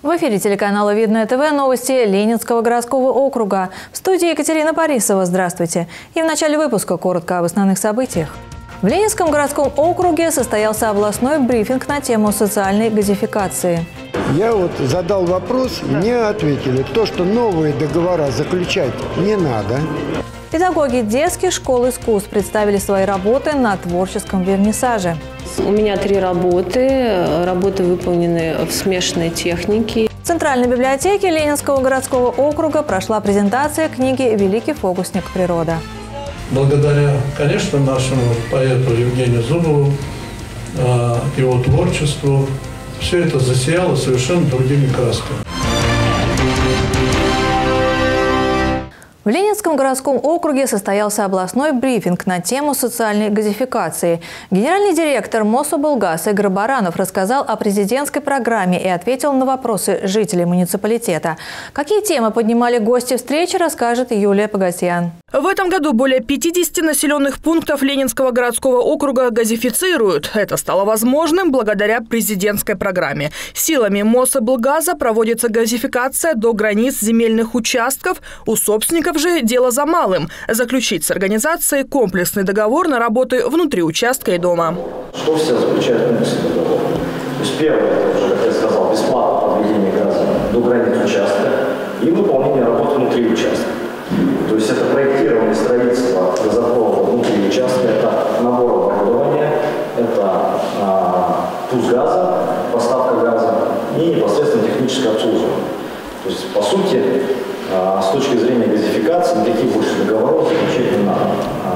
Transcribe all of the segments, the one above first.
В эфире телеканала «Видное ТВ» новости Ленинского городского округа. В студии Екатерина Борисова. Здравствуйте. И в начале выпуска коротко об основных событиях. В Ленинском городском округе состоялся областной брифинг на тему социальной газификации. Я задал вопрос, мне ответили, что новые договора заключать не надо. Педагоги детских школ искусств представили свои работы на творческом вернисаже. У меня 3 работы. Работы выполнены в смешанной технике. В Центральной библиотеке Ленинского городского округа прошла презентация книги «Великий фокусник природа». Благодаря, конечно, нашему поэту Евгению Зубову, его творчеству, все это засияло совершенно другими красками. В Ленинском городском округе состоялся областной брифинг на тему социальной газификации. Генеральный директор Мособлгаза Игорь Баранов рассказал о президентской программе и ответил на вопросы жителей муниципалитета. Какие темы поднимали гости встречи, расскажет Юлия Погосян. В этом году более 50 населенных пунктов Ленинского городского округа газифицируют. Это стало возможным благодаря президентской программе. Силами Мособлгаза проводится газификация до границ земельных участков. У собственников же дело за малым – заключить с организацией комплексный договор на работы внутри участка и дома. Что все заключают комплексный договор? То есть первое, это уже, как я сказал, бесплатное подведение газа до границ участка и выполнение работы внутри участка. То есть это проектирование строительства газопровода внутри участка, это набор оборудования, это пуск газа, поставка газа и непосредственно техническое обслуживание. То есть, по сути, с точки зрения газификации никаких больше договоров заключать не надо.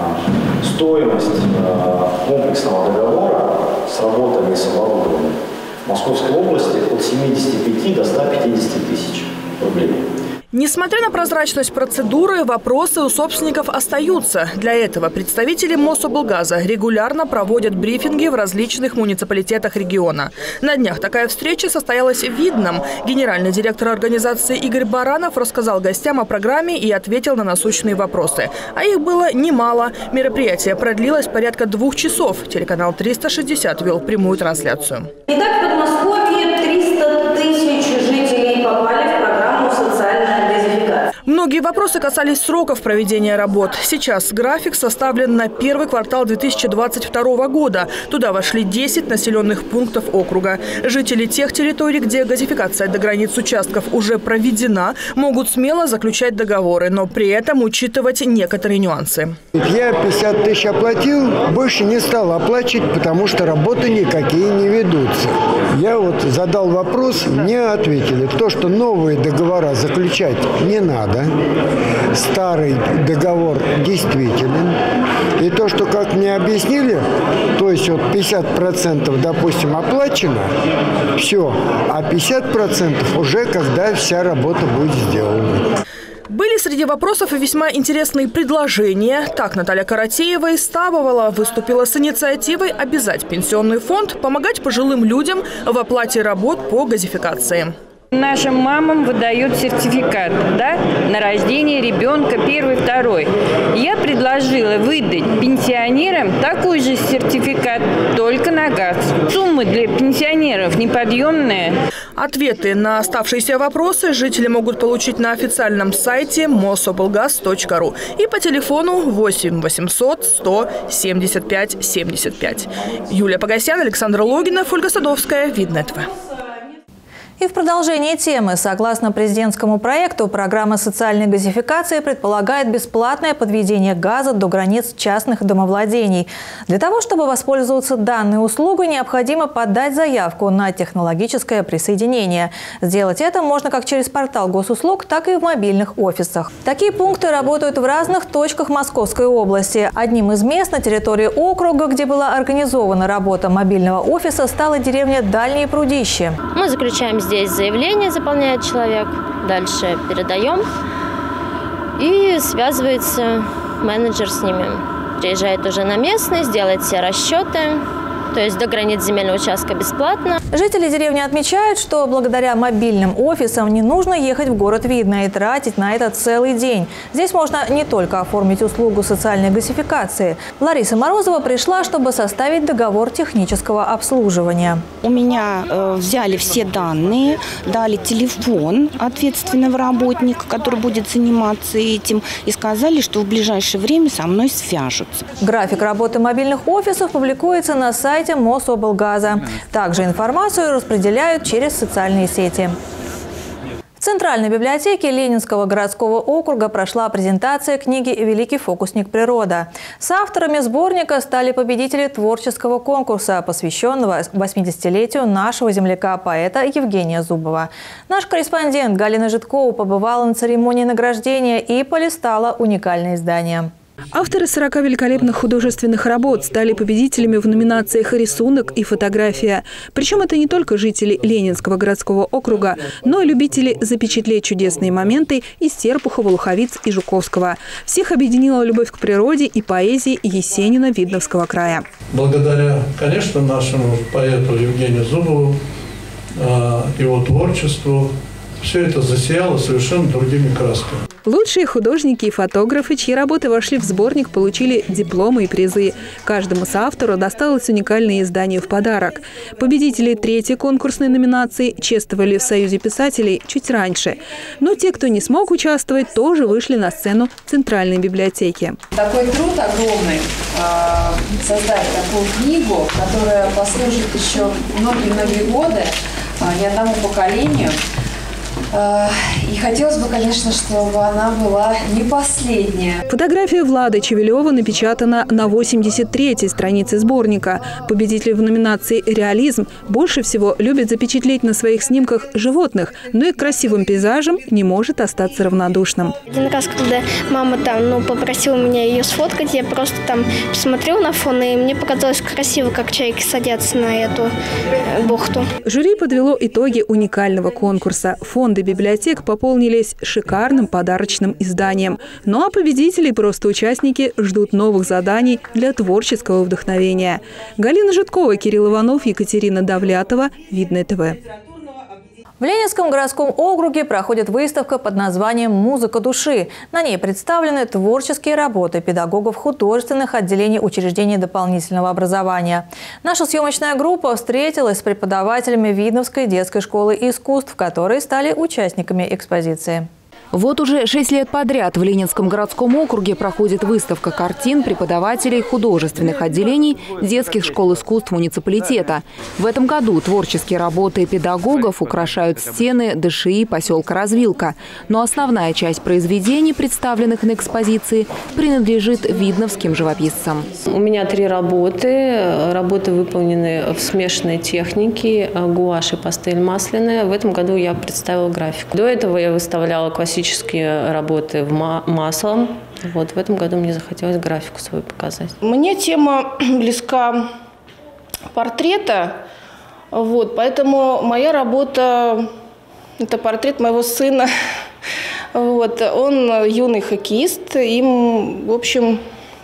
Стоимость комплексного договора с работами и с оборудованием в Московской области от 75 до 150 тысяч рублей. Несмотря на прозрачность процедуры, вопросы у собственников остаются. Для этого представители Мособлгаза регулярно проводят брифинги в различных муниципалитетах региона. На днях такая встреча состоялась в Видном. Генеральный директор организации Игорь Баранов рассказал гостям о программе и ответил на насущные вопросы. А их было немало. Мероприятие продлилось порядка 2 часов. Телеканал 360 вел прямую трансляцию. Итак, в Подмосковье 300 тысяч жителей попали в программу «Социальная газификация». Многие вопросы касались сроков проведения работ. Сейчас график составлен на первый квартал 2022 года. Туда вошли 10 населенных пунктов округа. Жители тех территорий, где газификация до границ участков уже проведена, могут смело заключать договоры, но при этом учитывать некоторые нюансы. Я 50 тысяч оплатил, больше не стал оплачивать, потому что работы никакие не ведутся. Я задал вопрос, мне ответили, что новые договора заключать не надо. Старый договор действителен. И то, что, как мне объяснили, то есть 50%, допустим, оплачено, все, а 50% уже, когда вся работа будет сделана. Были среди вопросов и весьма интересные предложения. Так, Наталья Каратеева из Ставовала выступила с инициативой обязать пенсионный фонд помогать пожилым людям в оплате работ по газификации. Нашим мамам выдают сертификат, на рождение ребенка 1-й, 2-й. Я предложила выдать пенсионерам такой же сертификат, только на газ. Суммы для пенсионеров неподъемные. Ответы на оставшиеся вопросы жители могут получить на официальном сайте mosoblgaz.ru и по телефону 8 800 100 75 75. Юлия Погосян, Александр Логинов, Ольга Садовская, Видное ТВ. И в продолжении темы, согласно президентскому проекту, программа социальной газификации предполагает бесплатное подведение газа до границ частных домовладений. Для того, чтобы воспользоваться данной услугой, необходимо подать заявку на технологическое присоединение. Сделать это можно как через портал госуслуг, так и в мобильных офисах. Такие пункты работают в разных точках Московской области. Одним из мест на территории округа, где была организована работа мобильного офиса, стала деревня Дальние Прудищи. Мы заключаем здесь заявление, заполняет человек, дальше передаем, и связывается менеджер с ними. Приезжает уже на местность, делает все расчеты, то есть до границ земельного участка бесплатно. Жители деревни отмечают, что благодаря мобильным офисам не нужно ехать в город Видное и тратить на это целый день. Здесь можно не только оформить услугу социальной газификации. Лариса Морозова пришла, чтобы составить договор технического обслуживания. У меня взяли все данные, дали телефон ответственного работника, который будет заниматься этим, и сказали, что в ближайшее время со мной свяжутся. График работы мобильных офисов публикуется на сайте Мособлгаза. Также информацию распределяют через социальные сети. В Центральной библиотеке Ленинского городского округа прошла презентация книги «Великий фокусник природа». С авторами сборника стали победители творческого конкурса, посвященного 80-летию нашего земляка-поэта Евгения Зубова. Наш корреспондент Галина Житкова побывала на церемонии награждения и полистала уникальное издание. Авторы 40 великолепных художественных работ стали победителями в номинациях «Рисунок» и «Фотография». Причем это не только жители Ленинского городского округа, но и любители запечатлеть чудесные моменты из Серпухова, Луховиц и Жуковского. Всех объединила любовь к природе и поэзии Есенина Видновского края. Благодаря, конечно, нашему поэту Евгению Зубову, его творчеству, все это засияло совершенно другими красками. Лучшие художники и фотографы, чьи работы вошли в сборник, получили дипломы и призы. Каждому соавтору досталось уникальное издание в подарок. Победители третьей конкурсной номинации чествовали в Союзе писателей чуть раньше. Но те, кто не смог участвовать, тоже вышли на сцену Центральной библиотеки. Такой труд огромный – создать такую книгу, которая послужит еще многие-многие годы не одному поколению. И хотелось бы, конечно, чтобы она была не последняя. Фотография Влада Чевелева напечатана на 83-й странице сборника. Победитель в номинации «Реализм» больше всего любит запечатлеть на своих снимках животных, но и к красивым пейзажам не может остаться равнодушным. Один раз, когда мама там, попросила меня ее сфоткать, я просто там посмотрела на фон, и мне показалось красиво, как чайки садятся на эту бухту. Жюри подвело итоги уникального конкурса. Фонды библиотек пополнились шикарным подарочным изданием. Ну а победители и просто участники ждут новых заданий для творческого вдохновения. Галина Житкова, Кирилл Иванов, Екатерина Давлятова. Видное ТВ. В Ленинском городском округе проходит выставка под названием «Музыка души». На ней представлены творческие работы педагогов художественных отделений учреждений дополнительного образования. Наша съемочная группа встретилась с преподавателями Видновской детской школы искусств, которые стали участниками экспозиции. Вот уже 6 лет подряд в Ленинском городском округе проходит выставка картин преподавателей художественных отделений детских школ искусств муниципалитета. В этом году творческие работы педагогов украшают стены ДШИ поселка Развилка. Но основная часть произведений, представленных на экспозиции, принадлежит видновским живописцам. У меня 3 работы. Работы выполнены в смешанной технике, гуашь и пастель масляная. В этом году я представила графику. До этого я выставляла классические работы маслом. Вот в этом году мне захотелось графику свою показать. Мне тема близка портрета, поэтому моя работа – это портрет моего сына. Он юный хоккеист, им, в общем,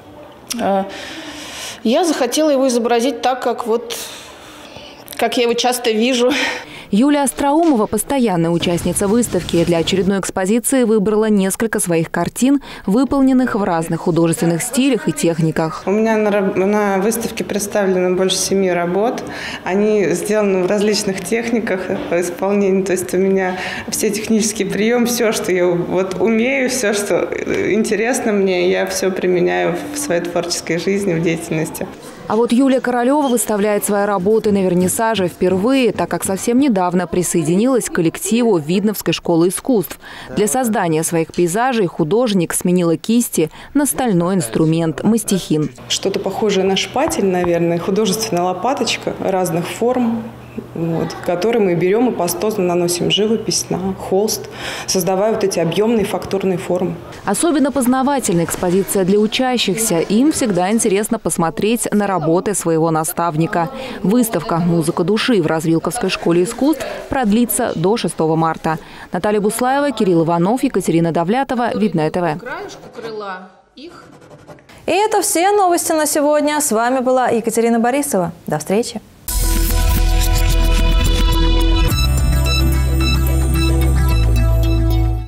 я захотела его изобразить так, как я его часто вижу. Юлия Остроумова, постоянная участница выставки, для очередной экспозиции выбрала несколько своих картин, выполненных в разных художественных стилях и техниках. У меня на выставке представлено больше 7 работ. Они сделаны в различных техниках исполнения. То есть у меня все технические приемы, все, что я умею, все, что интересно мне, я все применяю в своей творческой жизни, в деятельности. А вот Юлия Королева выставляет свои работы на вернисаже впервые, так как совсем недавно присоединилась к коллективу Видновской школы искусств. Для создания своих пейзажей художник сменила кисти на стальной инструмент – мастихин. Что-то похожее на шпатель, наверное, художественная лопаточка разных форм. Который мы берем и пастозно наносим живопись на холст, создавая эти объемные фактурные формы. Особенно познавательная экспозиция для учащихся. Им всегда интересно посмотреть на работы своего наставника. Выставка «Музыка души» в Развилковской школе искусств продлится до 6 марта. Наталья Буслаева, Кирилл Иванов, Екатерина Давлятова. Видное ТВ. И это все новости на сегодня. С вами была Екатерина Борисова. До встречи.